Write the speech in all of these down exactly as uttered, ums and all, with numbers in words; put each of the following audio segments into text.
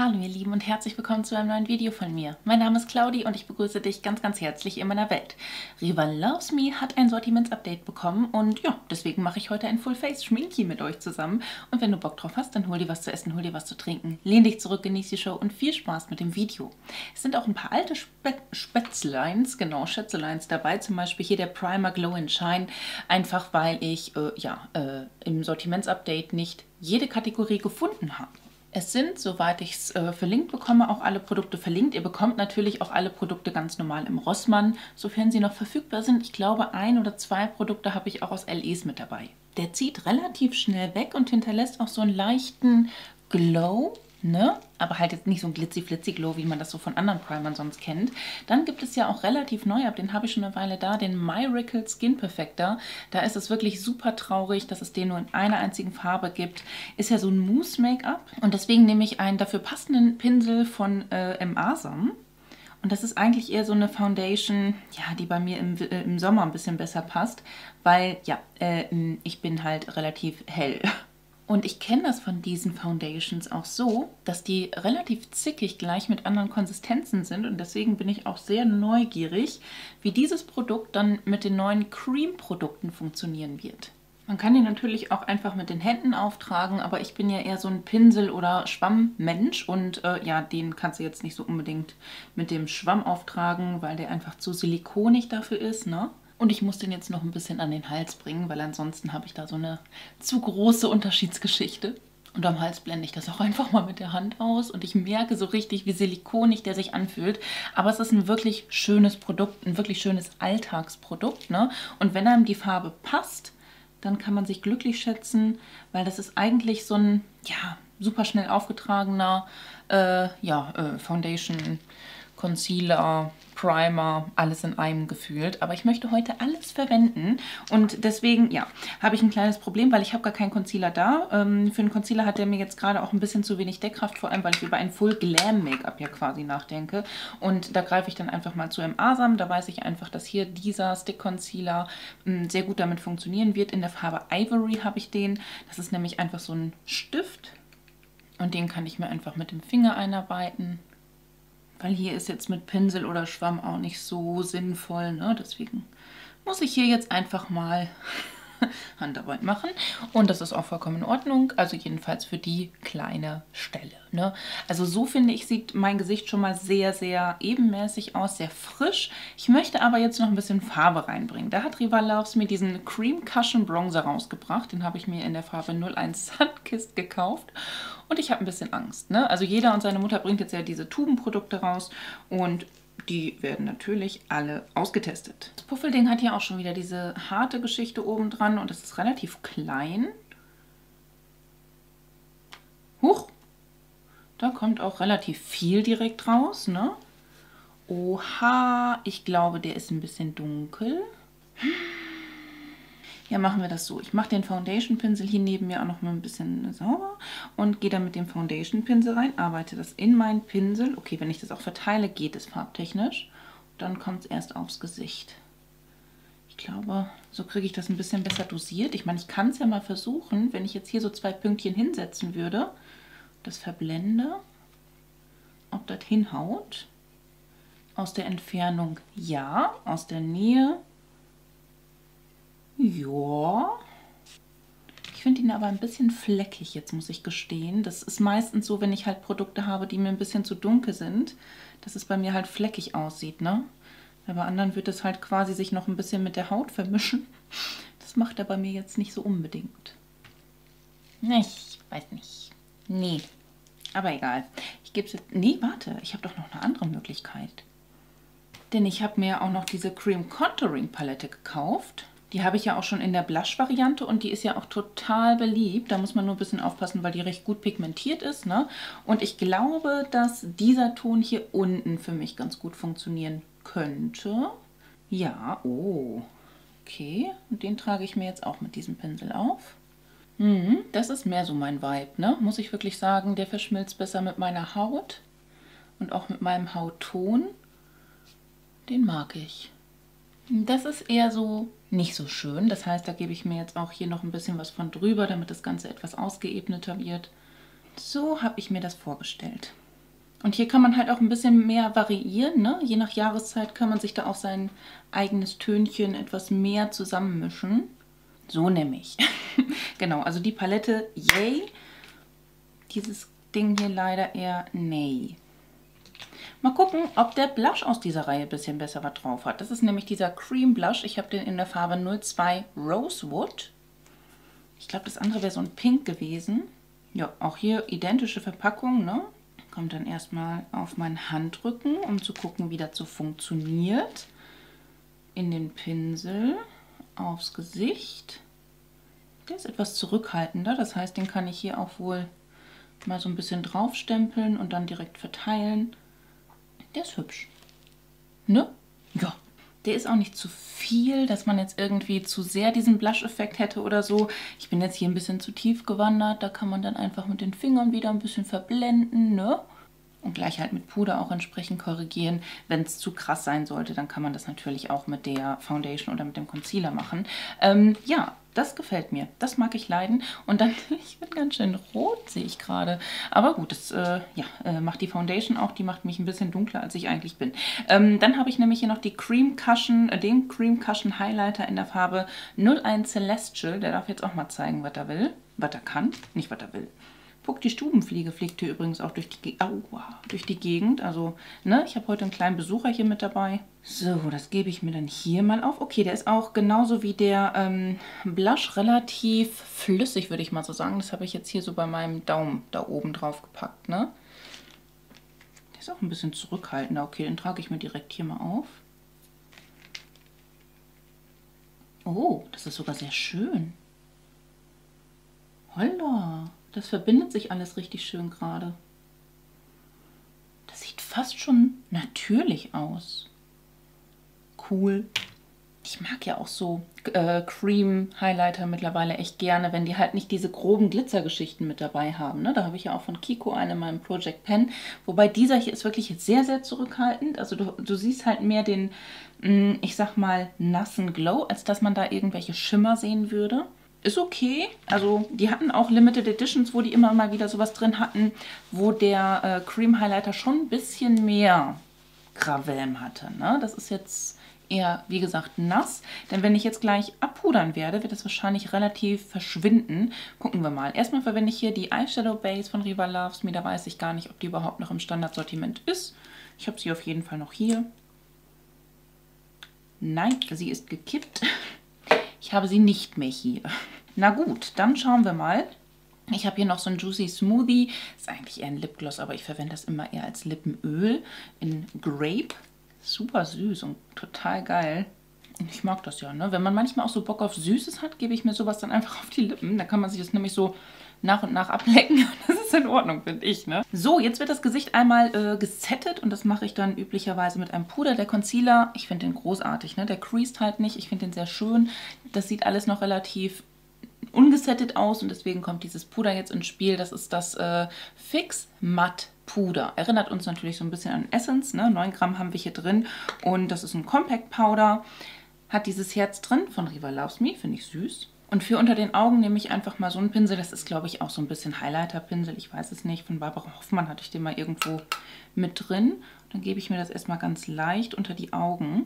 Hallo ihr Lieben und herzlich willkommen zu einem neuen Video von mir. Mein Name ist Claudi und ich begrüße dich ganz ganz herzlich in meiner Welt. Rival Loves Me hat ein Sortiments-Update bekommen und ja, deswegen mache ich heute ein Full-Face-Schminki mit euch zusammen. Und wenn du Bock drauf hast, dann hol dir was zu essen, hol dir was zu trinken, lehn dich zurück, genieß die Show und viel Spaß mit dem Video. Es sind auch ein paar alte Spe Spätzleins, genau, Schätzeleins dabei, zum Beispiel hier der Primer Glow and Shine, einfach weil ich äh, ja, äh, im Sortiments-Update nicht jede Kategorie gefunden habe. Es sind, soweit ich es äh, verlinkt bekomme, auch alle Produkte verlinkt. Ihr bekommt natürlich auch alle Produkte ganz normal im Rossmann, sofern sie noch verfügbar sind. Ich glaube, ein oder zwei Produkte habe ich auch aus L Es mit dabei. Der zieht relativ schnell weg und hinterlässt auch so einen leichten Glow, ne? Aber halt jetzt nicht so ein glitzy-flitzy-Glow, wie man das so von anderen Primern sonst kennt. Dann gibt es ja auch relativ neu, aber den habe ich schon eine Weile da, den Miracle Skin Perfector. Da ist es wirklich super traurig, dass es den nur in einer einzigen Farbe gibt. Ist ja so ein Mousse-Make-up und deswegen nehme ich einen dafür passenden Pinsel von äh, M. Asam. Und das ist eigentlich eher so eine Foundation, ja, die bei mir im, äh, im Sommer ein bisschen besser passt, weil, ja, äh, ich bin halt relativ hell. Und ich kenne das von diesen Foundations auch so, dass die relativ zickig gleich mit anderen Konsistenzen sind. Und deswegen bin ich auch sehr neugierig, wie dieses Produkt dann mit den neuen Cream-Produkten funktionieren wird. Man kann den natürlich auch einfach mit den Händen auftragen, aber ich bin ja eher so ein Pinsel- oder Schwammmensch. Und äh, ja, den kannst du jetzt nicht so unbedingt mit dem Schwamm auftragen, weil der einfach zu silikonig dafür ist, ne? Und ich muss den jetzt noch ein bisschen an den Hals bringen, weil ansonsten habe ich da so eine zu große Unterschiedsgeschichte. Und am Hals blende ich das auch einfach mal mit der Hand aus. Und ich merke so richtig, wie silikonig der sich anfühlt. Aber es ist ein wirklich schönes Produkt, ein wirklich schönes Alltagsprodukt, ne? Und wenn einem die Farbe passt, dann kann man sich glücklich schätzen, weil das ist eigentlich so ein, ja, super schnell aufgetragener äh, ja, äh, Foundation, Concealer, Primer, alles in einem gefühlt. Aber ich möchte heute alles verwenden und deswegen, ja, habe ich ein kleines Problem, weil ich habe gar keinen Concealer da. Ähm, für einen Concealer hat der mir jetzt gerade auch ein bisschen zu wenig Deckkraft, vor allem, weil ich über ein Full Glam Make-up ja quasi nachdenke. Und da greife ich dann einfach mal zu M. Asam. Da weiß ich einfach, dass hier dieser Stick Concealer mh, sehr gut damit funktionieren wird. In der Farbe Ivory habe ich den. Das ist nämlich einfach so ein Stift und den kann ich mir einfach mit dem Finger einarbeiten. Weil hier ist jetzt mit Pinsel oder Schwamm auch nicht so sinnvoll, ne? Deswegen muss ich hier jetzt einfach mal Handarbeit machen. Und das ist auch vollkommen in Ordnung. Also jedenfalls für die kleine Stelle, ne? Also so finde ich, sieht mein Gesicht schon mal sehr, sehr ebenmäßig aus, sehr frisch. Ich möchte aber jetzt noch ein bisschen Farbe reinbringen. Da hat Rival Loves mir diesen Cream Cushion Bronzer rausgebracht. Den habe ich mir in der Farbe null eins Sunkissed gekauft. Und ich habe ein bisschen Angst, ne? Also jeder und seine Mutter bringt jetzt ja diese Tubenprodukte raus und die werden natürlich alle ausgetestet. Das Puffelding hat hier auch schon wieder diese harte Geschichte oben dran und es ist relativ klein. Huch! Da kommt auch relativ viel direkt raus, ne? Oha! Ich glaube, der ist ein bisschen dunkel. Ja, machen wir das so. Ich mache den Foundation-Pinsel hier neben mir auch noch mal ein bisschen sauber und gehe dann mit dem Foundation-Pinsel rein, arbeite das in meinen Pinsel. Okay, wenn ich das auch verteile, geht es farbtechnisch. Dann kommt es erst aufs Gesicht. Ich glaube, so kriege ich das ein bisschen besser dosiert. Ich meine, ich kann es ja mal versuchen, wenn ich jetzt hier so zwei Pünktchen hinsetzen würde, das verblende, ob das hinhaut. Aus der Entfernung ja, aus der Nähe ja. Ich finde ihn aber ein bisschen fleckig jetzt, muss ich gestehen. Das ist meistens so, wenn ich halt Produkte habe, die mir ein bisschen zu dunkel sind, dass es bei mir halt fleckig aussieht, ne? Bei anderen wird es halt quasi sich noch ein bisschen mit der Haut vermischen. Das macht er bei mir jetzt nicht so unbedingt. Ich weiß nicht. Nee. Aber egal. Ich gebe es jetzt... Nee, warte. Ich habe doch noch eine andere Möglichkeit. Denn ich habe mir auch noch diese Cream Contouring Palette gekauft. Die habe ich ja auch schon in der Blush-Variante und die ist ja auch total beliebt. Da muss man nur ein bisschen aufpassen, weil die recht gut pigmentiert ist, ne? Und ich glaube, dass dieser Ton hier unten für mich ganz gut funktionieren könnte. Ja, oh, okay. Und den trage ich mir jetzt auch mit diesem Pinsel auf. Mhm, das ist mehr so mein Vibe, ne? Muss ich wirklich sagen, der verschmilzt besser mit meiner Haut und auch mit meinem Hautton. Den mag ich. Das ist eher so nicht so schön. Das heißt, da gebe ich mir jetzt auch hier noch ein bisschen was von drüber, damit das Ganze etwas ausgeebneter wird. So habe ich mir das vorgestellt. Und hier kann man halt auch ein bisschen mehr variieren, ne? Je nach Jahreszeit kann man sich da auch sein eigenes Tönchen etwas mehr zusammenmischen. So nämlich. Genau, also die Palette, yay. Dieses Ding hier leider eher nee. Mal gucken, ob der Blush aus dieser Reihe ein bisschen besser was drauf hat. Das ist nämlich dieser Cream Blush. Ich habe den in der Farbe null zwei Rosewood. Ich glaube, das andere wäre so ein Pink gewesen. Ja, auch hier identische Verpackung, ne? Kommt dann erstmal auf meinen Handrücken, um zu gucken, wie das so funktioniert. In den Pinsel, aufs Gesicht. Der ist etwas zurückhaltender, das heißt, den kann ich hier auch wohl mal so ein bisschen draufstempeln und dann direkt verteilen. Der ist hübsch. Ne? Ja. Der ist auch nicht zu viel, dass man jetzt irgendwie zu sehr diesen Blush-Effekt hätte oder so. Ich bin jetzt hier ein bisschen zu tief gewandert. Da kann man dann einfach mit den Fingern wieder ein bisschen verblenden, ne? Und gleich halt mit Puder auch entsprechend korrigieren. Wenn es zu krass sein sollte, dann kann man das natürlich auch mit der Foundation oder mit dem Concealer machen. Ähm, ja, das gefällt mir. Das mag ich leiden. Und dann, ich bin ganz schön rot, sehe ich gerade. Aber gut, das äh, ja, äh, macht die Foundation auch. Die macht mich ein bisschen dunkler, als ich eigentlich bin. Ähm, dann habe ich nämlich hier noch die Cream Cushion, äh, den Cream Cushion Highlighter in der Farbe null eins Celestial. Der darf jetzt auch mal zeigen, was er will. Was er kann, nicht was er will. Puck, die Stubenfliege fliegt hier übrigens auch durch die, Aua, durch die Gegend. Also, ne, ich habe heute einen kleinen Besucher hier mit dabei. So, das gebe ich mir dann hier mal auf. Okay, der ist auch genauso wie der ähm, Blush relativ flüssig, würde ich mal so sagen. Das habe ich jetzt hier so bei meinem Daumen da oben drauf gepackt, ne? Der ist auch ein bisschen zurückhaltender. Okay, den trage ich mir direkt hier mal auf. Oh, das ist sogar sehr schön. Holla! Das verbindet sich alles richtig schön gerade. Das sieht fast schon natürlich aus. Cool. Ich mag ja auch so äh, Cream-Highlighter mittlerweile echt gerne, wenn die halt nicht diese groben Glitzergeschichten mit dabei haben. Ne? Da habe ich ja auch von Kiko eine in meinem Project Pen. Wobei dieser hier ist wirklich sehr, sehr zurückhaltend. Also du, du siehst halt mehr den, mh, ich sag mal, nassen Glow, als dass man da irgendwelche Schimmer sehen würde. Ist okay. Also die hatten auch Limited Editions, wo die immer mal wieder sowas drin hatten, wo der äh, Cream Highlighter schon ein bisschen mehr Gravem hatte. Ne? Das ist jetzt eher, wie gesagt, nass. Denn wenn ich jetzt gleich abpudern werde, wird das wahrscheinlich relativ verschwinden. Gucken wir mal. Erstmal verwende ich hier die Eyeshadow Base von Riva Loves Me. Da weiß ich gar nicht, ob die überhaupt noch im Standardsortiment ist. Ich habe sie auf jeden Fall noch hier. Nein, sie ist gekippt. Ich habe sie nicht mehr hier. Na gut, dann schauen wir mal. Ich habe hier noch so ein Juicy Smoothie. Ist eigentlich eher ein Lipgloss, aber ich verwende das immer eher als Lippenöl in Grape. Super süß und total geil. Ich mag das ja, ne? Wenn man manchmal auch so Bock auf Süßes hat, gebe ich mir sowas dann einfach auf die Lippen. Da kann man sich das nämlich so nach und nach ablecken. Das ist in Ordnung, finde ich, ne? So, jetzt wird das Gesicht einmal äh, gesettet und das mache ich dann üblicherweise mit einem Puder. Der Concealer, ich finde den großartig, ne? Der creased halt nicht. Ich finde den sehr schön. Das sieht alles noch relativ ungesettet aus und deswegen kommt dieses Puder jetzt ins Spiel. Das ist das äh, Fix Matte Puder. Erinnert uns natürlich so ein bisschen an Essence, ne? neun Gramm haben wir hier drin und das ist ein Compact Powder. Hat dieses Herz drin von Riva Loves Me, finde ich süß. Und für unter den Augen nehme ich einfach mal so einen Pinsel. Das ist, glaube ich, auch so ein bisschen Highlighter-Pinsel. Ich weiß es nicht. Von Barbara Hoffmann hatte ich den mal irgendwo mit drin. Dann gebe ich mir das erstmal ganz leicht unter die Augen.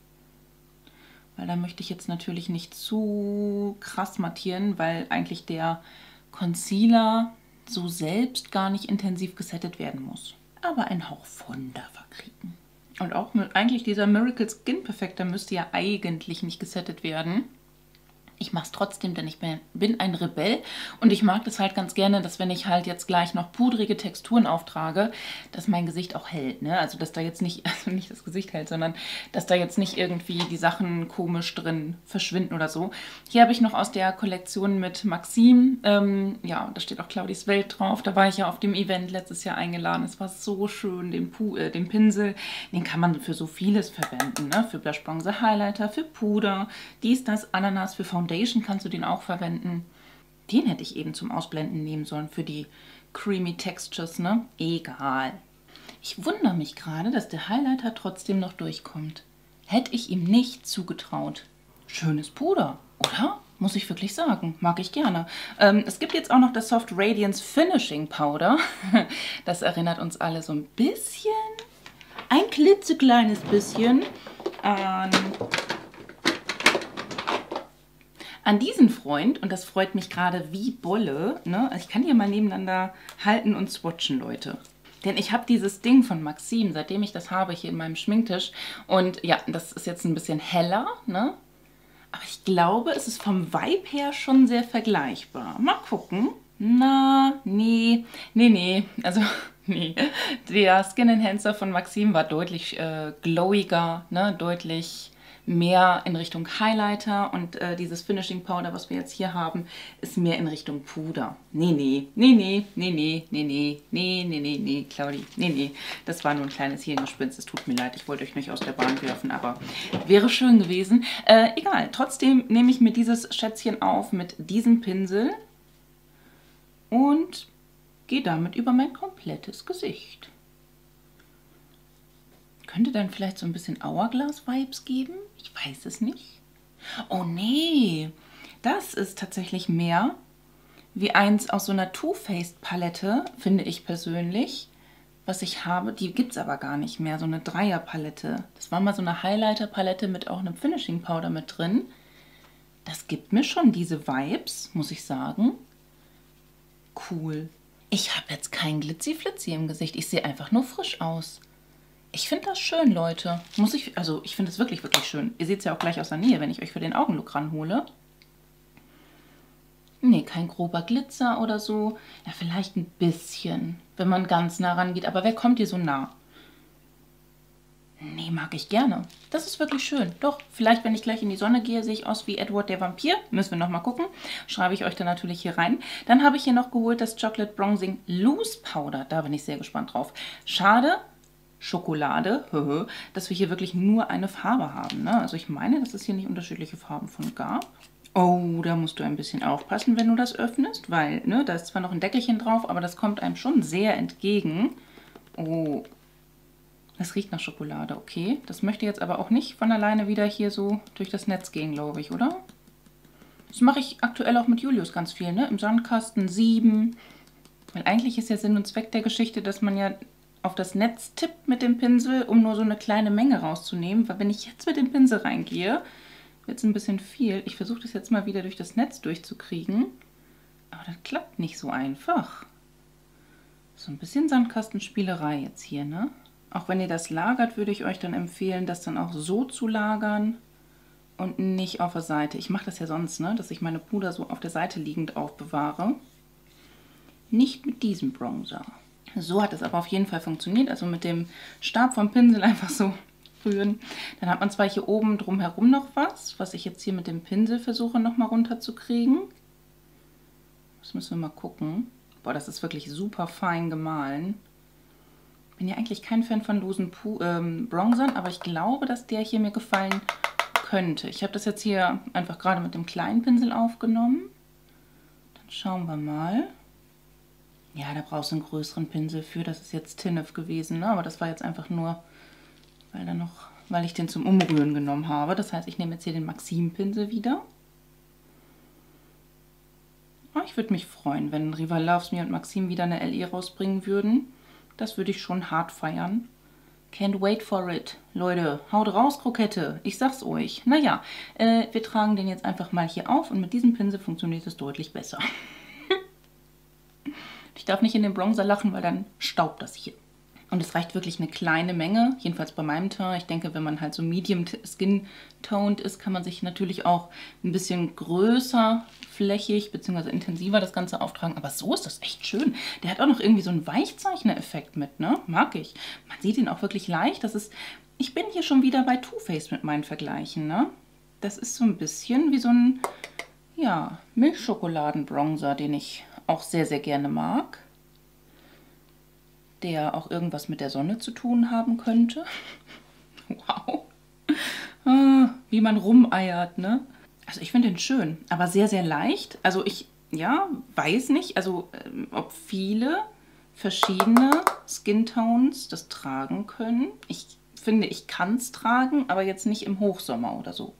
Weil da möchte ich jetzt natürlich nicht zu krass mattieren, weil eigentlich der Concealer so selbst gar nicht intensiv gesettet werden muss. Aber ein Hauch von da verkriegen. Und auch mit eigentlich dieser Miracle Skin Perfector müsste ja eigentlich nicht gesettet werden. Ich mache es trotzdem, denn ich bin, bin ein Rebell und ich mag das halt ganz gerne, dass wenn ich halt jetzt gleich noch pudrige Texturen auftrage, dass mein Gesicht auch hält. Ne? Also dass da jetzt nicht, also nicht das Gesicht hält, sondern dass da jetzt nicht irgendwie die Sachen komisch drin verschwinden oder so. Hier habe ich noch aus der Kollektion mit Maxim, ähm, ja, da steht auch Claudis Welt drauf. Da war ich ja auf dem Event letztes Jahr eingeladen. Es war so schön, den, Pu äh, den Pinsel, den kann man für so vieles verwenden. Ne? Für Blush Bronzer Highlighter, für Puder, dies, das, Ananas, für Foundation. Kannst du den auch verwenden. Den hätte ich eben zum Ausblenden nehmen sollen für die creamy Textures, ne? Egal. Ich wundere mich gerade, dass der Highlighter trotzdem noch durchkommt. Hätte ich ihm nicht zugetraut. Schönes Puder, Oder? Muss ich wirklich sagen. Mag ich gerne. Ähm, es gibt jetzt auch noch das Soft Radiance Finishing Powder. Das erinnert uns alle so ein bisschen, ein klitzekleines bisschen an, an diesen Freund. Und das freut mich gerade wie Bolle. Ne? Also ich kann die ja mal nebeneinander halten und swatchen, Leute. Denn ich habe dieses Ding von Maxim, seitdem ich das habe, hier in meinem Schminktisch. Und ja, das ist jetzt ein bisschen heller, ne? Aber ich glaube, es ist vom Vibe her schon sehr vergleichbar. Mal gucken. Na, nee, nee, nee. Also, nee. Der Skin Enhancer von Maxim war deutlich äh, glowiger, ne? Deutlich mehr in Richtung Highlighter. Und äh, dieses Finishing Powder, was wir jetzt hier haben, ist mehr in Richtung Puder. Nee, nee, nee, nee, nee, nee, nee, nee, nee, nee, nee, nee, Claudi, nee, nee. Das war nur ein kleines Hirngespinst. Es tut mir leid, ich wollte euch nicht aus der Bahn werfen, aber wäre schön gewesen. Äh, egal, trotzdem nehme ich mir dieses Schätzchen auf mit diesem Pinsel und gehe damit über mein komplettes Gesicht. Könnte dann vielleicht so ein bisschen Hourglass-Vibes geben? Ich weiß es nicht. Oh nee, das ist tatsächlich mehr wie eins aus so einer Too Faced Palette, finde ich persönlich, was ich habe. Die gibt es aber gar nicht mehr, so eine Dreier-Palette. Das war mal so eine Highlighter-Palette mit auch einem Finishing Powder mit drin. Das gibt mir schon diese Vibes, muss ich sagen. Cool. Ich habe jetzt kein Glitzy-Flitzy im Gesicht. Ich sehe einfach nur frisch aus. Ich finde das schön, Leute. Muss ich, also ich finde es wirklich, wirklich schön. Ihr seht es ja auch gleich aus der Nähe, wenn ich euch für den Augenlook ranhole. Nee, kein grober Glitzer oder so. Ja, vielleicht ein bisschen, wenn man ganz nah rangeht. Aber wer kommt hier so nah? Nee, mag ich gerne. Das ist wirklich schön. Doch, vielleicht, wenn ich gleich in die Sonne gehe, sehe ich aus wie Edward der Vampir. Müssen wir noch mal gucken. Schreibe ich euch dann natürlich hier rein. Dann habe ich hier noch geholt das Chocolate Bronzing Loose Powder. Da bin ich sehr gespannt drauf. Schade, Schokolade, dass wir hier wirklich nur eine Farbe haben. Ne? Also ich meine, dass es hier nicht unterschiedliche Farben von gab. Oh, da musst du ein bisschen aufpassen, wenn du das öffnest, weil, ne, da ist zwar noch ein Deckelchen drauf, aber das kommt einem schon sehr entgegen. Oh, das riecht nach Schokolade, okay. Das möchte jetzt aber auch nicht von alleine wieder hier so durch das Netz gehen, glaube ich, oder? Das mache ich aktuell auch mit Julius ganz viel, ne? Im Sandkasten sieben. Weil eigentlich ist ja Sinn und Zweck der Geschichte, dass man ja auf das Netz tippt mit dem Pinsel, um nur so eine kleine Menge rauszunehmen. Weil wenn ich jetzt mit dem Pinsel reingehe, wird es ein bisschen viel. Ich versuche das jetzt mal wieder durch das Netz durchzukriegen. Aber das klappt nicht so einfach. So ein bisschen Sandkastenspielerei jetzt hier, ne? Auch wenn ihr das lagert, würde ich euch dann empfehlen, das dann auch so zu lagern und nicht auf der Seite. Ich mache das ja sonst, ne? Dass ich meine Puder so auf der Seite liegend aufbewahre. Nicht mit diesem Bronzer. So hat es aber auf jeden Fall funktioniert. Also mit dem Stab vom Pinsel einfach so rühren. Dann hat man zwar hier oben drumherum noch was, was ich jetzt hier mit dem Pinsel versuche nochmal runterzukriegen. Das müssen wir mal gucken. Boah, das ist wirklich super fein gemahlen. Bin ja eigentlich kein Fan von losen Pu ähm, Bronzern, aber ich glaube, dass der hier mir gefallen könnte. Ich habe das jetzt hier einfach gerade mit dem kleinen Pinsel aufgenommen. Dann schauen wir mal. Ja, da brauchst du einen größeren Pinsel für. Das ist jetzt Tinnef gewesen, ne? Aber das war jetzt einfach nur, weil, da noch, weil ich den zum Umrühren genommen habe. Das heißt, ich nehme jetzt hier den Maxim-Pinsel wieder. Oh, ich würde mich freuen, wenn Rival Loves Me und Maxim wieder eine L E rausbringen würden. Das würde ich schon hart feiern. Can't wait for it. Leute, haut raus, Krokette. Ich sag's euch. Naja, äh, wir tragen den jetzt einfach mal hier auf und mit diesem Pinsel funktioniert es deutlich besser. Ich darf nicht in den Bronzer lachen, weil dann staubt das hier. Und es reicht wirklich eine kleine Menge, jedenfalls bei meinem Teint. Ich denke, wenn man halt so medium skin-toned ist, kann man sich natürlich auch ein bisschen größer, flächig bzw. intensiver das Ganze auftragen. Aber so ist das echt schön. Der hat auch noch irgendwie so einen Weichzeichner-Effekt mit, ne? Mag ich. Man sieht ihn auch wirklich leicht. Das ist, ich bin hier schon wieder bei Too Faced mit meinen Vergleichen, ne? Das ist so ein bisschen wie so ein, ja, Milchschokoladen-Bronzer, den ich auch sehr, sehr gerne mag. Der auch irgendwas mit der Sonne zu tun haben könnte. Wow. Ah, wie man rumeiert, ne? Also ich finde den schön, aber sehr, sehr leicht. Also ich, ja, weiß nicht, also ähm, ob viele verschiedene Skintones das tragen können. Ich finde, ich kann es tragen, aber jetzt nicht im Hochsommer oder so.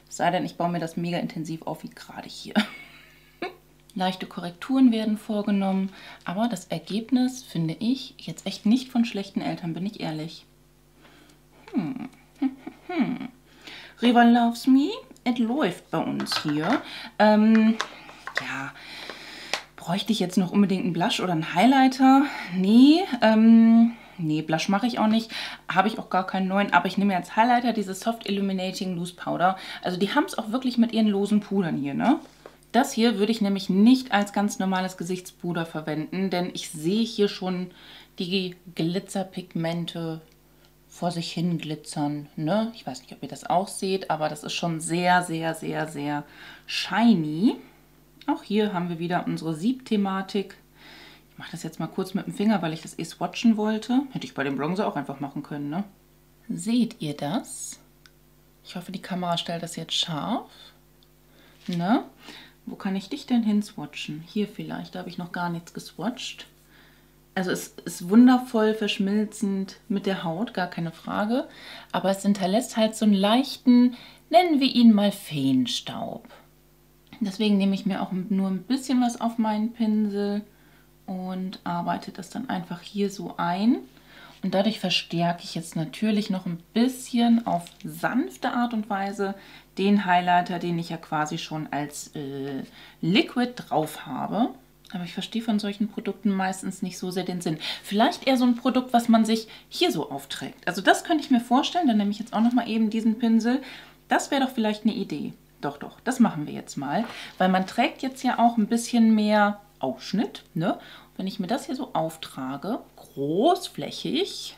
Es sei denn, ich baue mir das mega intensiv auf, wie gerade hier. Leichte Korrekturen werden vorgenommen, aber das Ergebnis finde ich jetzt echt nicht von schlechten Eltern, bin ich ehrlich. Hm. Hm. Rival Loves Me, es läuft bei uns hier. Ähm, ja, bräuchte ich jetzt noch unbedingt einen Blush oder einen Highlighter? Nee, ähm, nee, Blush mache ich auch nicht. Habe ich auch gar keinen neuen, aber ich nehme als Highlighter diese Soft Illuminating Loose Powder. Also die haben es auch wirklich mit ihren losen Pudern hier, ne? Das hier würde ich nämlich nicht als ganz normales Gesichtspuder verwenden, denn ich sehe hier schon die Glitzerpigmente vor sich hin glitzern, ne? Ich weiß nicht, ob ihr das auch seht, aber das ist schon sehr, sehr, sehr, sehr shiny. Auch hier haben wir wieder unsere Sieb-Thematik. Ich mache das jetzt mal kurz mit dem Finger, weil ich das eh swatchen wollte. Hätte ich bei dem Bronzer auch einfach machen können, ne? Seht ihr das? Ich hoffe, die Kamera stellt das jetzt scharf. Ne? Wo kann ich dich denn hin swatchen? Hier vielleicht, da habe ich noch gar nichts geswatcht. Also es ist wundervoll verschmilzend mit der Haut, gar keine Frage. Aber es hinterlässt halt so einen leichten, nennen wir ihn mal Feenstaub. Deswegen nehme ich mir auch nur ein bisschen was auf meinen Pinsel und arbeite das dann einfach hier so ein. Und dadurch verstärke ich jetzt natürlich noch ein bisschen auf sanfte Art und Weise den Highlighter, den ich ja quasi schon als äh, Liquid drauf habe. Aber ich verstehe von solchen Produkten meistens nicht so sehr den Sinn. Vielleicht eher so ein Produkt, was man sich hier so aufträgt. Also das könnte ich mir vorstellen. Dann nehme ich jetzt auch noch mal eben diesen Pinsel. Das wäre doch vielleicht eine Idee. Doch, doch, das machen wir jetzt mal. Weil man trägt jetzt ja auch ein bisschen mehr Ausschnitt, ne? Wenn ich mir das hier so auftrage, großflächig,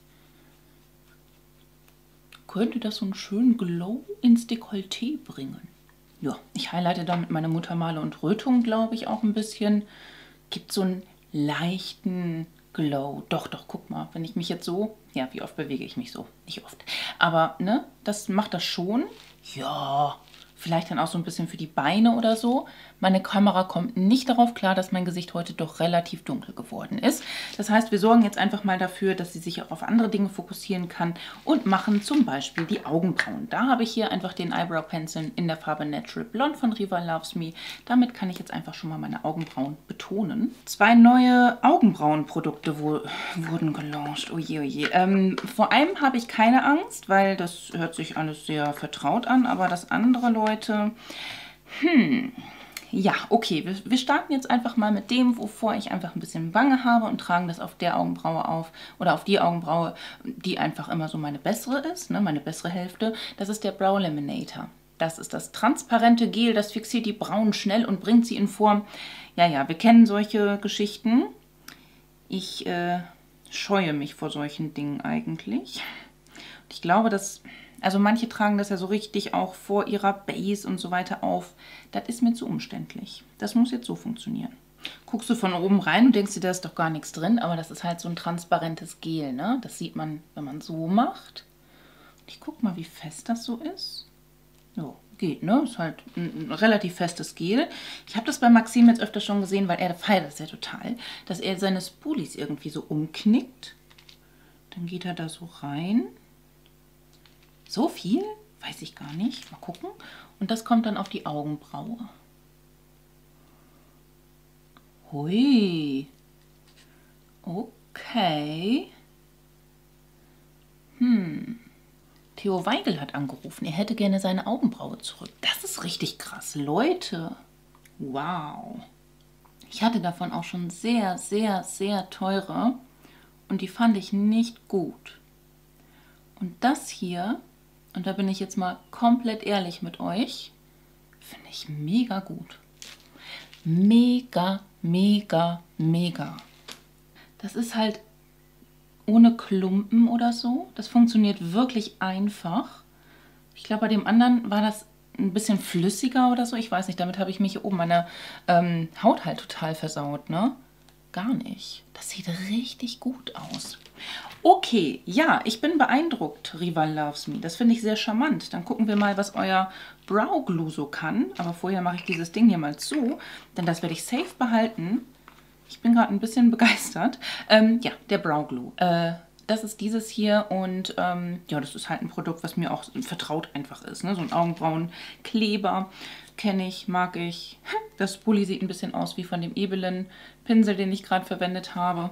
könnte das so einen schönen Glow ins Dekolleté bringen. Ja, ich highlighte damit meine Muttermale und Rötungen, glaube ich, auch ein bisschen. Gibt so einen leichten Glow. Doch, doch, guck mal, wenn ich mich jetzt so, ja, wie oft bewege ich mich so? Nicht oft. Aber, ne, das macht das schon. Ja, vielleicht dann auch so ein bisschen für die Beine oder so. Meine Kamera kommt nicht darauf klar, dass mein Gesicht heute doch relativ dunkel geworden ist. Das heißt, wir sorgen jetzt einfach mal dafür, dass sie sich auch auf andere Dinge fokussieren kann und machen zum Beispiel die Augenbrauen. Da habe ich hier einfach den Eyebrow Pencil in der Farbe Natural Blonde von Rival Loves Me. Damit kann ich jetzt einfach schon mal meine Augenbrauen betonen. Zwei neue Augenbrauenprodukte wo, wurden gelauncht. Oje, oje. Ähm, vor allem habe ich keine Angst, weil das hört sich alles sehr vertraut an, aber das andere, Leute, hm... Ja, okay, wir, wir starten jetzt einfach mal mit dem, wovor ich einfach ein bisschen Wange habe und tragen das auf der Augenbraue auf oder auf die Augenbraue, die einfach immer so meine bessere ist, ne, meine bessere Hälfte. Das ist der Brow Laminator. Das ist das transparente Gel, das fixiert die Brauen schnell und bringt sie in Form. Ja, ja, wir kennen solche Geschichten. Ich äh, scheue mich vor solchen Dingen eigentlich. Und ich glaube, dass... Also manche tragen das ja so richtig auch vor ihrer Base und so weiter auf. Das ist mir zu umständlich. Das muss jetzt so funktionieren. Guckst du von oben rein und denkst dir, da ist doch gar nichts drin. Aber das ist halt so ein transparentes Gel, ne? Das sieht man, wenn man so macht. Ich guck mal, wie fest das so ist. So, geht, ne? Ist halt ein, ein relativ festes Gel. Ich habe das bei Maxim jetzt öfter schon gesehen, weil er feiert das ja total, dass er seine Spoolies irgendwie so umknickt. Dann geht er da so rein. So viel? Weiß ich gar nicht. Mal gucken. Und das kommt dann auf die Augenbraue. Hui. Okay. Hm. Theo Weigel hat angerufen. Er hätte gerne seine Augenbraue zurück. Das ist richtig krass. Leute. Wow. Ich hatte davon auch schon sehr, sehr, sehr teure. Und die fand ich nicht gut. Und das hier... Und da bin ich jetzt mal komplett ehrlich mit euch, finde ich mega gut. Mega, mega, mega. Das ist halt ohne Klumpen oder so. Das funktioniert wirklich einfach. Ich glaube, bei dem anderen war das ein bisschen flüssiger oder so. Ich weiß nicht, damit habe ich mich hier oben meine ähm, Haut halt total versaut, ne? Gar nicht. Das sieht richtig gut aus. Okay, ja, ich bin beeindruckt, Rival Loves Me. Das finde ich sehr charmant. Dann gucken wir mal, was euer Brow Glue so kann. Aber vorher mache ich dieses Ding hier mal zu, denn das werde ich safe behalten. Ich bin gerade ein bisschen begeistert. Ähm, ja, der Brow Glue. Äh, Das ist dieses hier und ähm, ja, das ist halt ein Produkt, was mir auch vertraut einfach ist. Ne? So ein Augenbrauenkleber kenne ich, mag ich. Das Pulli sieht ein bisschen aus wie von dem Ebelin Pinsel, den ich gerade verwendet habe.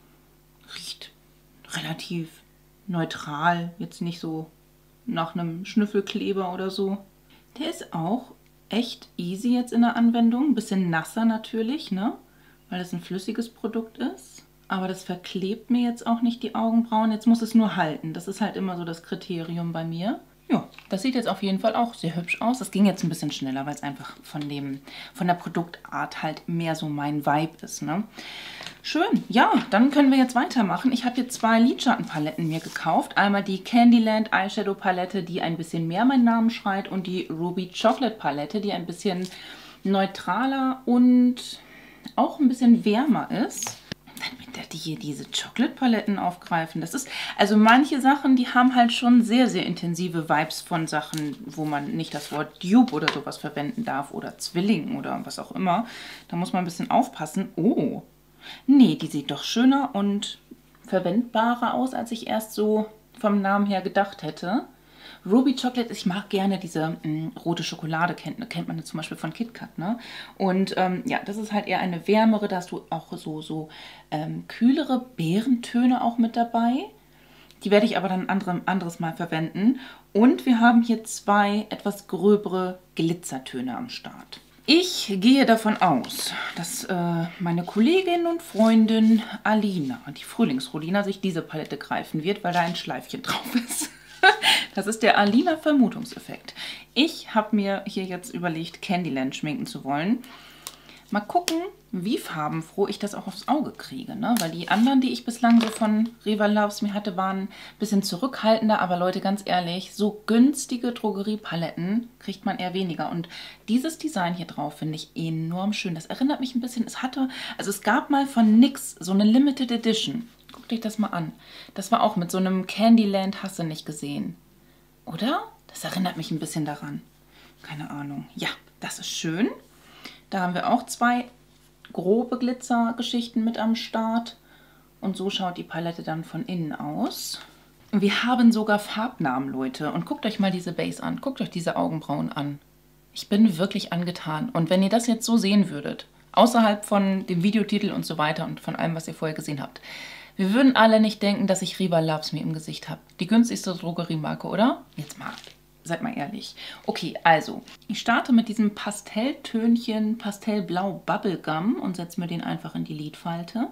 Riecht relativ neutral, jetzt nicht so nach einem Schnüffelkleber oder so. Der ist auch echt easy jetzt in der Anwendung. Ein bisschen nasser natürlich, ne? Weil das ein flüssiges Produkt ist. Aber das verklebt mir jetzt auch nicht die Augenbrauen. Jetzt muss es nur halten. Das ist halt immer so das Kriterium bei mir. Ja, das sieht jetzt auf jeden Fall auch sehr hübsch aus. Das ging jetzt ein bisschen schneller, weil es einfach von, dem, von der Produktart halt mehr so mein Vibe ist, ne? Schön. Ja, dann können wir jetzt weitermachen. Ich habe hier zwei Lidschattenpaletten mir gekauft. Einmal die Candyland Eyeshadow Palette, die ein bisschen mehr meinen Namen schreit, und die Ruby Chocolate Palette, die ein bisschen neutraler und auch ein bisschen wärmer ist. Dann die hier diese Chocolate-Paletten aufgreifen. Das ist, also manche Sachen, die haben halt schon sehr, sehr intensive Vibes von Sachen, wo man nicht das Wort Dupe oder sowas verwenden darf oder Zwilling oder was auch immer. Da muss man ein bisschen aufpassen. Oh, nee, die sieht doch schöner und verwendbarer aus, als ich erst so vom Namen her gedacht hätte. Ruby Chocolate, ich mag gerne diese mh, rote Schokolade, kennt, kennt man zum Beispiel von KitKat, ne? Und ähm, ja, das ist halt eher eine wärmere, da hast du auch so, so ähm, kühlere Beerentöne auch mit dabei. Die werde ich aber dann ein andere, anderes Mal verwenden. Und wir haben hier zwei etwas gröbere Glitzertöne am Start. Ich gehe davon aus, dass äh, meine Kollegin und Freundin Alina, die Frühlingsrolina, sich diese Palette greifen wird, weil da ein Schleifchen drauf ist. Das ist der Alina-Vermutungseffekt. Ich habe mir hier jetzt überlegt, Candyland schminken zu wollen. Mal gucken, wie farbenfroh ich das auch aufs Auge kriege, ne? Weil die anderen, die ich bislang so von Rival Loves Me hatte, waren ein bisschen zurückhaltender. Aber Leute, ganz ehrlich, so günstige Drogeriepaletten kriegt man eher weniger. Und dieses Design hier drauf finde ich enorm schön. Das erinnert mich ein bisschen, es hatte, also es gab mal von NYX so eine Limited Edition. Guckt euch das mal an. Das war auch mit so einem Candyland, hast du nicht gesehen. Oder? Das erinnert mich ein bisschen daran. Keine Ahnung. Ja, das ist schön. Da haben wir auch zwei grobe Glitzergeschichten mit am Start. Und so schaut die Palette dann von innen aus. Wir haben sogar Farbnamen, Leute. Und guckt euch mal diese Base an. Guckt euch diese Augenbrauen an. Ich bin wirklich angetan. Und wenn ihr das jetzt so sehen würdet, außerhalb von dem Videotitel und so weiter und von allem, was ihr vorher gesehen habt, wir würden alle nicht denken, dass ich Rival Loves Me im Gesicht habe. Die günstigste Drogeriemarke, oder? Jetzt mal, seid mal ehrlich. Okay, also, ich starte mit diesem Pastelltönchen Pastellblau Bubblegum und setze mir den einfach in die Lidfalte.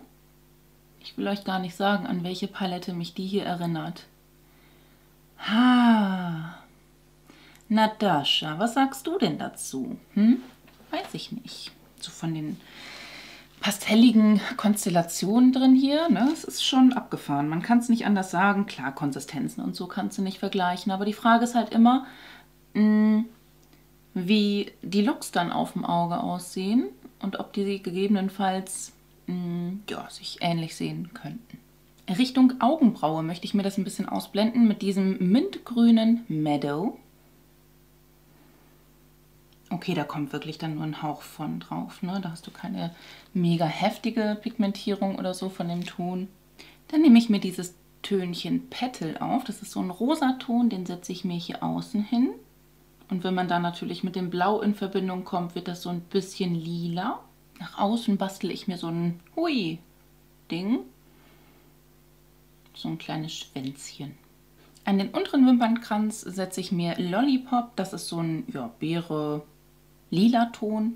Ich will euch gar nicht sagen, an welche Palette mich die hier erinnert. Ha, Natascha, was sagst du denn dazu? Hm? Weiß ich nicht. So von den pastelligen Konstellationen drin hier, ne? Es ist schon abgefahren. Man kann es nicht anders sagen. Klar, Konsistenzen und so kannst du nicht vergleichen. Aber die Frage ist halt immer, mh, wie die Looks dann auf dem Auge aussehen und ob die gegebenenfalls mh, ja, sich ähnlich sehen könnten. Richtung Augenbraue möchte ich mir das ein bisschen ausblenden mit diesem mintgrünen Meadow. Okay, da kommt wirklich dann nur ein Hauch von drauf, ne? Da hast du keine mega heftige Pigmentierung oder so von dem Ton. Dann nehme ich mir dieses Tönchen Petal auf. Das ist so ein rosa Ton, den setze ich mir hier außen hin. Und wenn man da natürlich mit dem Blau in Verbindung kommt, wird das so ein bisschen lila. Nach außen bastle ich mir so ein Hui-Ding. So ein kleines Schwänzchen. An den unteren Wimpernkranz setze ich mir Lollipop. Das ist so ein, ja, Beere lila Ton.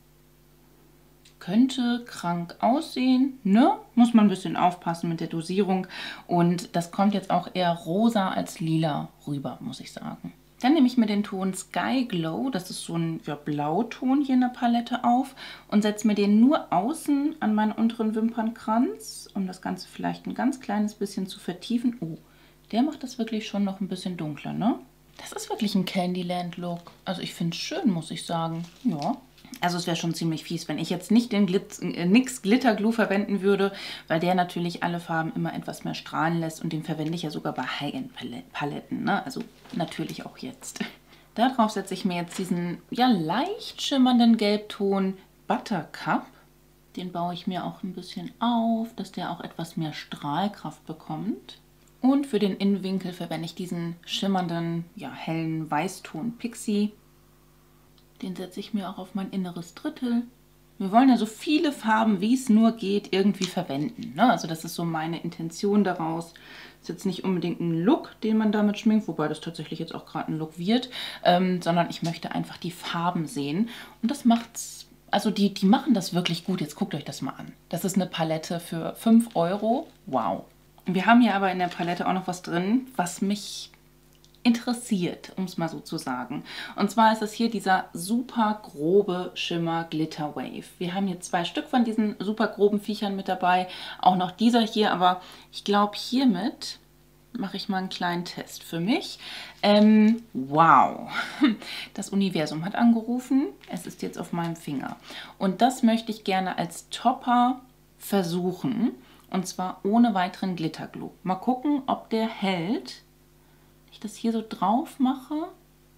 Könnte krank aussehen, ne? Muss man ein bisschen aufpassen mit der Dosierung. Und das kommt jetzt auch eher rosa als lila rüber, muss ich sagen. Dann nehme ich mir den Ton Sky Glow, das ist so ein, ja, Blauton hier in der Palette, auf und setze mir den nur außen an meinen unteren Wimpernkranz, um das Ganze vielleicht ein ganz kleines bisschen zu vertiefen. Oh, der macht das wirklich schon noch ein bisschen dunkler, ne? Das ist wirklich ein Candyland-Look. Also ich finde es schön, muss ich sagen. Ja. Also es wäre schon ziemlich fies, wenn ich jetzt nicht den Glitz, äh, NYX Glitter Glue verwenden würde, weil der natürlich alle Farben immer etwas mehr strahlen lässt. Und den verwende ich ja sogar bei High-End-Paletten, ne? Also natürlich auch jetzt. Darauf setze ich mir jetzt diesen, ja, leicht schimmernden Gelbton Buttercup. Den baue ich mir auch ein bisschen auf, dass der auch etwas mehr Strahlkraft bekommt. Und für den Innenwinkel verwende ich diesen schimmernden, ja, hellen Weißton Pixie. Den setze ich mir auch auf mein inneres Drittel. Wir wollen ja so viele Farben, wie es nur geht, irgendwie verwenden. Ne? Also das ist so meine Intention daraus. Ist jetzt nicht unbedingt ein Look, den man damit schminkt, wobei das tatsächlich jetzt auch gerade ein Look wird, ähm, sondern ich möchte einfach die Farben sehen. Und das macht's, also die, die machen das wirklich gut. Jetzt guckt euch das mal an. Das ist eine Palette für fünf Euro. Wow. Wir haben hier aber in der Palette auch noch was drin, was mich interessiert, um es mal so zu sagen. Und zwar ist es hier dieser super grobe Schimmer Glitter Wave. Wir haben hier zwei Stück von diesen super groben Viechern mit dabei. Auch noch dieser hier, aber ich glaube, hiermit mache ich mal einen kleinen Test für mich. Ähm, wow, das Universum hat angerufen. Es ist jetzt auf meinem Finger. Und das möchte ich gerne als Topper versuchen. Und zwar ohne weiteren Glitterglue. Mal gucken, ob der hält. Ich das hier so drauf mache,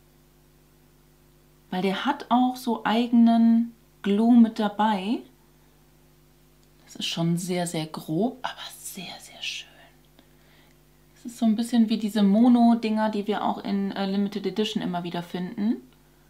weil der hat auch so eigenen Glue mit dabei. Das ist schon sehr, sehr grob, aber sehr, sehr schön. Es ist so ein bisschen wie diese Mono-Dinger, die wir auch in äh, Limited Edition immer wieder finden.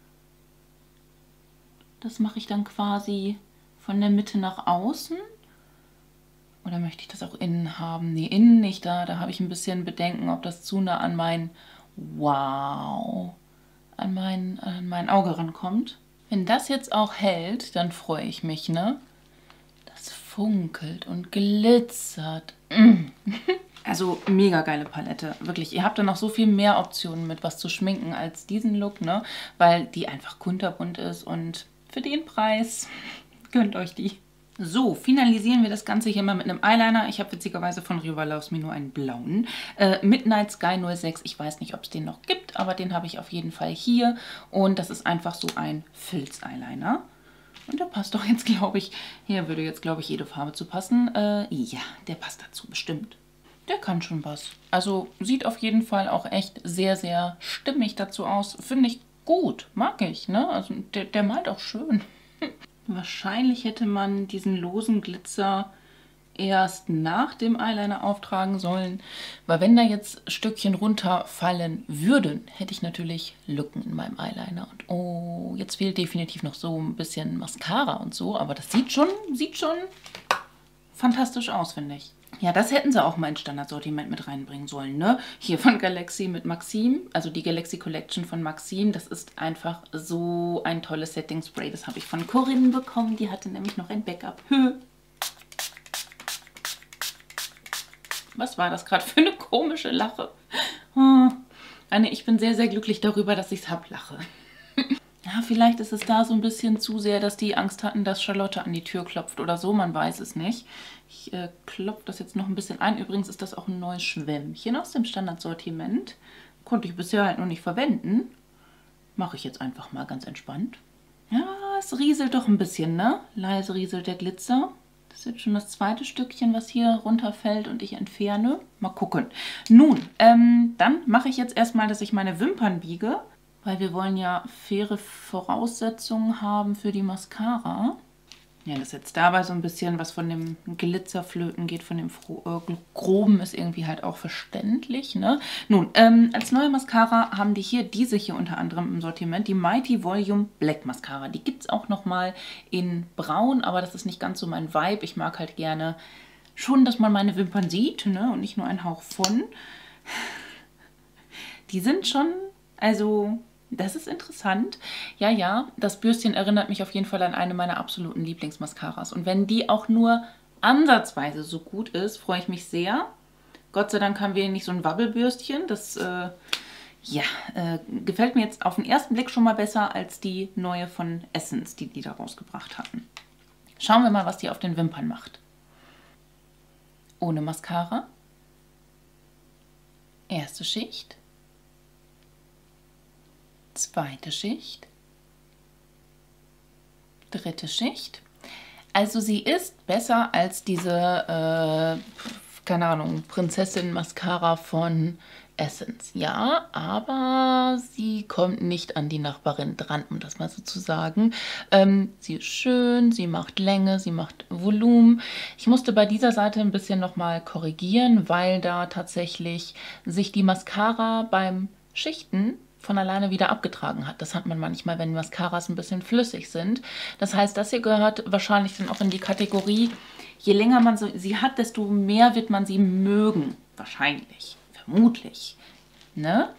Das mache ich dann quasi von der Mitte nach außen. Oder möchte ich das auch innen haben? Nee, innen nicht. Da, da habe ich ein bisschen Bedenken, ob das zu nah an mein Wow, an mein, an mein Auge rankommt. Wenn das jetzt auch hält, dann freue ich mich, ne? Das funkelt und glitzert. Mm. Also mega geile Palette, wirklich. Ihr habt dann noch so viel mehr Optionen mit was zu schminken als diesen Look, ne? Weil die einfach kunterbunt ist und für den Preis gönnt euch die. So, finalisieren wir das Ganze hier mal mit einem Eyeliner. Ich habe witzigerweise von Rival Loves Me nur einen blauen. Äh, Midnight Sky null sechs. Ich weiß nicht, ob es den noch gibt, aber den habe ich auf jeden Fall hier. Und das ist einfach so ein Filz-Eyeliner. Und der passt doch jetzt, glaube ich, hier würde jetzt, glaube ich, jede Farbe zu passen. Äh, ja, der passt dazu bestimmt. Der kann schon was. Also sieht auf jeden Fall auch echt sehr, sehr stimmig dazu aus. Finde ich gut, mag ich, ne? Also der, der malt auch schön. Wahrscheinlich hätte man diesen losen Glitzer erst nach dem Eyeliner auftragen sollen, weil wenn da jetzt Stückchen runterfallen würden, hätte ich natürlich Lücken in meinem Eyeliner. Und oh, jetzt fehlt definitiv noch so ein bisschen Mascara und so, aber das sieht schon, sieht schon fantastisch aus, finde ich. Ja, das hätten sie auch mal ins Standardsortiment mit reinbringen sollen, ne? Hier von Galaxy mit Maxim, also die Galaxy Collection von Maxim. Das ist einfach so ein tolles Setting Spray. Das habe ich von Corinne bekommen. Die hatte nämlich noch ein Backup. Hö. Was war das gerade für eine komische Lache? Oh. Anne, ich bin sehr, sehr glücklich darüber, dass ich es habe, lache. Ja, vielleicht ist es da so ein bisschen zu sehr, dass die Angst hatten, dass Charlotte an die Tür klopft oder so. Man weiß es nicht. Ich äh, klopfe das jetzt noch ein bisschen ein. Übrigens ist das auch ein neues Schwämmchen aus dem Standardsortiment. Konnte ich bisher halt noch nicht verwenden. Mache ich jetzt einfach mal ganz entspannt. Ja, es rieselt doch ein bisschen, ne? Leise rieselt der Glitzer. Das ist jetzt schon das zweite Stückchen, was hier runterfällt und ich entferne. Mal gucken. Nun, ähm, dann mache ich jetzt erstmal, dass ich meine Wimpern biege. Weil wir wollen ja faire Voraussetzungen haben für die Mascara. Ja, das jetzt dabei so ein bisschen was von dem Glitzerflöten geht, von dem äh, Groben ist irgendwie halt auch verständlich, ne? Nun, ähm, als neue Mascara haben die hier, diese hier unter anderem im Sortiment, die Mighty Volume Black Mascara. Die gibt es auch nochmal in Braun, aber das ist nicht ganz so mein Vibe. Ich mag halt gerne schon, dass man meine Wimpern sieht, ne? Und nicht nur einen Hauch von. Die sind schon, also... Das ist interessant. Ja, ja, das Bürstchen erinnert mich auf jeden Fall an eine meiner absoluten Lieblingsmascaras. Und wenn die auch nur ansatzweise so gut ist, freue ich mich sehr. Gott sei Dank haben wir nicht so ein Wabbelbürstchen. Das äh, ja, äh, gefällt mir jetzt auf den ersten Blick schon mal besser als die neue von Essence, die die da rausgebracht hatten. Schauen wir mal, was die auf den Wimpern macht. Ohne Mascara. Erste Schicht. Zweite Schicht, dritte Schicht. Also sie ist besser als diese, äh, keine Ahnung, Prinzessin Mascara von Essence. Ja, aber sie kommt nicht an die Nachbarin dran, um das mal so zu sagen. Ähm, sie ist schön, sie macht Länge, sie macht Volumen. Ich musste bei dieser Seite ein bisschen nochmal korrigieren, weil da tatsächlich sich die Mascara beim Schichten von alleine wieder abgetragen hat. Das hat man manchmal, wenn Mascaras ein bisschen flüssig sind. Das heißt, das hier gehört wahrscheinlich dann auch in die Kategorie, je länger man sie hat, desto mehr wird man sie mögen. Wahrscheinlich. Vermutlich. Ne?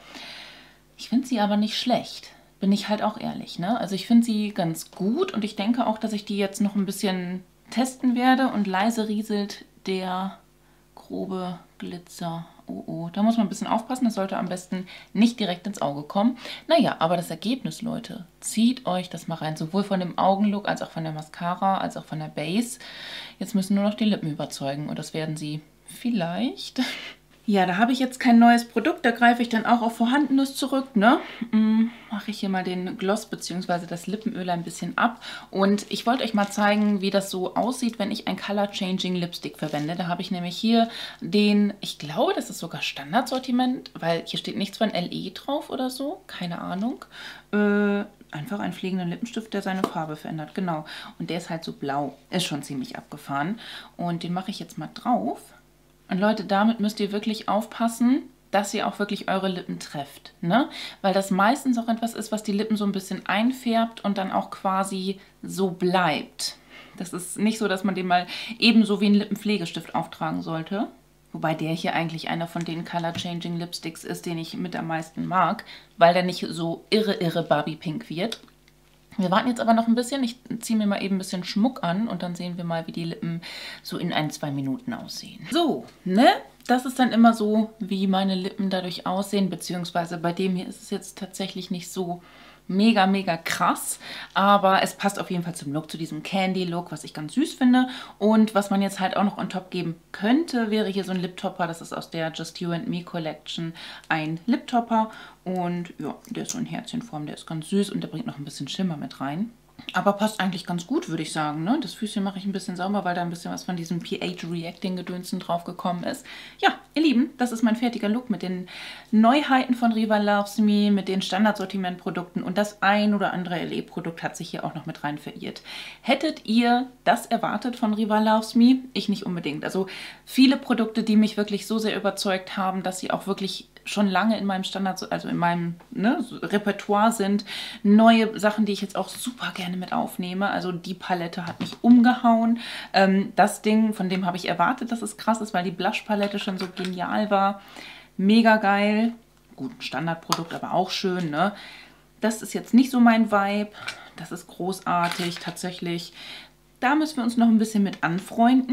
Ich finde sie aber nicht schlecht. Bin ich halt auch ehrlich. Ne? Also ich finde sie ganz gut und ich denke auch, dass ich die jetzt noch ein bisschen testen werde. Und leise rieselt der grobe Glitzer. Oh, oh, da muss man ein bisschen aufpassen. Das sollte am besten nicht direkt ins Auge kommen. Naja, aber das Ergebnis, Leute, zieht euch das mal rein. Sowohl von dem Augenlook als auch von der Mascara, als auch von der Base. Jetzt müssen nur noch die Lippen überzeugen und das werden sie vielleicht. Ja, da habe ich jetzt kein neues Produkt, da greife ich dann auch auf Vorhandenes zurück, ne? Hm, mache ich hier mal den Gloss bzw. das Lippenöl ein bisschen ab. Und ich wollte euch mal zeigen, wie das so aussieht, wenn ich ein Color Changing Lipstick verwende. Da habe ich nämlich hier den, ich glaube, das ist sogar Standardsortiment, weil hier steht nichts von L E drauf oder so, keine Ahnung. Äh... Einfach einen pflegenden Lippenstift, der seine Farbe verändert, genau. Und der ist halt so blau, ist schon ziemlich abgefahren. Und den mache ich jetzt mal drauf. Und Leute, damit müsst ihr wirklich aufpassen, dass ihr auch wirklich eure Lippen trefft, ne? Weil das meistens auch etwas ist, was die Lippen so ein bisschen einfärbt und dann auch quasi so bleibt. Das ist nicht so, dass man den mal ebenso wie einen Lippenpflegestift auftragen sollte. Wobei der hier eigentlich einer von den Color Changing Lipsticks ist, den ich mit am meisten mag, weil der nicht so irre, irre Barbie Pink wird. Wir warten jetzt aber noch ein bisschen. Ich ziehe mir mal eben ein bisschen Schmuck an und dann sehen wir mal, wie die Lippen so in ein, zwei Minuten aussehen. So, ne? Das ist dann immer so, wie meine Lippen dadurch aussehen, beziehungsweise bei dem hier ist es jetzt tatsächlich nicht so mega, mega krass, aber es passt auf jeden Fall zum Look, zu diesem Candy-Look, was ich ganz süß finde. Und was man jetzt halt auch noch on top geben könnte, wäre hier so ein Lip-Topper. Das ist aus der Just You and Me Collection ein Lip-Topper. Und ja, der ist so in Herzchenform, der ist ganz süß und der bringt noch ein bisschen Schimmer mit rein. Aber passt eigentlich ganz gut, würde ich sagen. Ne? Das Füßchen mache ich ein bisschen sauber, weil da ein bisschen was von diesem P H Reacting Gedönsen drauf gekommen ist. Ja, ihr Lieben, das ist mein fertiger Look mit den Neuheiten von Riva Loves Me, mit den Standardsortimentprodukten und das ein oder andere L E-Produkt hat sich hier auch noch mit rein verirrt. Hättet ihr das erwartet von Riva Loves Me? Ich nicht unbedingt. Also viele Produkte, die mich wirklich so sehr überzeugt haben, dass sie auch wirklich schon lange in meinem Standard, also in meinem ne, Repertoire sind. Neue Sachen, die ich jetzt auch super gerne mit aufnehme. Also die Palette hat mich umgehauen. Ähm, das Ding, von dem habe ich erwartet, dass es krass ist, weil die Blush-Palette schon so genial war. Mega geil. Gut, ein Standardprodukt, aber auch schön, ne? Das ist jetzt nicht so mein Vibe. Das ist großartig, tatsächlich. Da müssen wir uns noch ein bisschen mit anfreunden.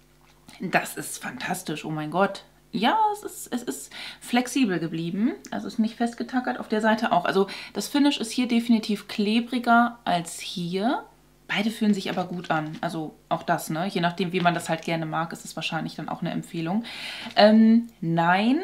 Das ist fantastisch, oh mein Gott. Ja, es ist, es ist flexibel geblieben, also ist nicht festgetackert, auf der Seite auch. Also das Finish ist hier definitiv klebriger als hier. Beide fühlen sich aber gut an, also auch das, ne? Je nachdem, wie man das halt gerne mag, ist es wahrscheinlich dann auch eine Empfehlung. Ähm, nein,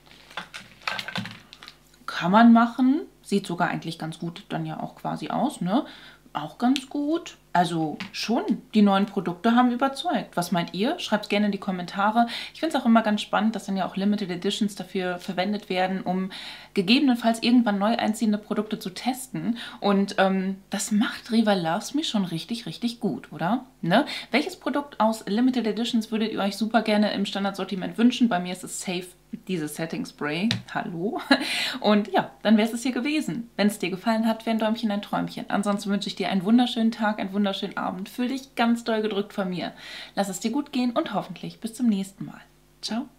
kann man machen, sieht sogar eigentlich ganz gut dann ja auch quasi aus, ne? Auch ganz gut. Also schon, die neuen Produkte haben überzeugt. Was meint ihr? Schreibt es gerne in die Kommentare. Ich finde es auch immer ganz spannend, dass dann ja auch Limited Editions dafür verwendet werden, um gegebenenfalls irgendwann neu einziehende Produkte zu testen. Und ähm, das macht Riva Loves Me schon richtig, richtig gut, oder? Ne? Welches Produkt aus Limited Editions würdet ihr euch super gerne im Standardsortiment wünschen? Bei mir ist es safe dieses Setting Spray. Hallo. Und ja, dann wäre es hier gewesen. Wenn es dir gefallen hat, wäre ein Däumchen ein Träumchen. Ansonsten wünsche ich dir einen wunderschönen Tag, einen wunderschönen Abend. Fühl dich ganz doll gedrückt von mir. Lass es dir gut gehen und hoffentlich bis zum nächsten Mal. Ciao.